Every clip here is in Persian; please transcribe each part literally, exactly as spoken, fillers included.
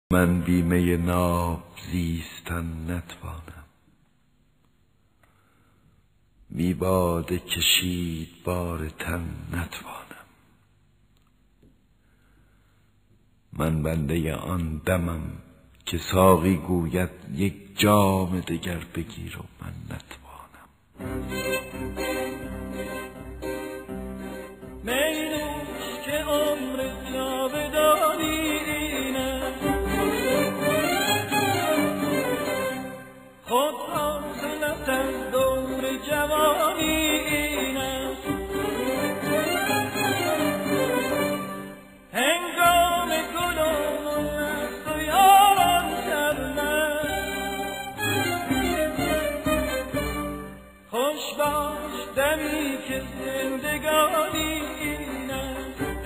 من بی می ناب زیستن نتوانم، بی باده کشید بار تن نتوانم. من بنده آن دمم که ساقی گوید یک جام دگر بگیر و من نتوانم. می نوش که عمر جاودانی اینه، خود حاصلت از دور جوانی اینه. هنگام گل و مست و یاران کرده، خوش باش دمی که زندگانی اینه.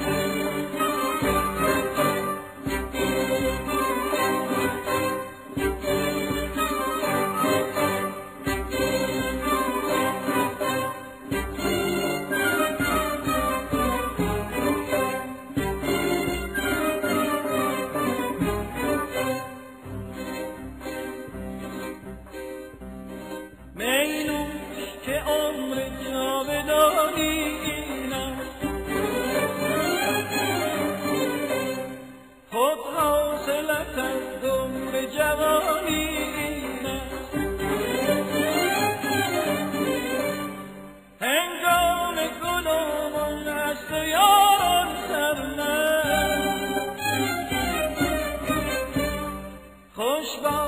می نوش که عمر جاودانی اینه، خود حاصلت از دور جوانی اینه. هنگام گل و مست و یاران سرمست، خوش باش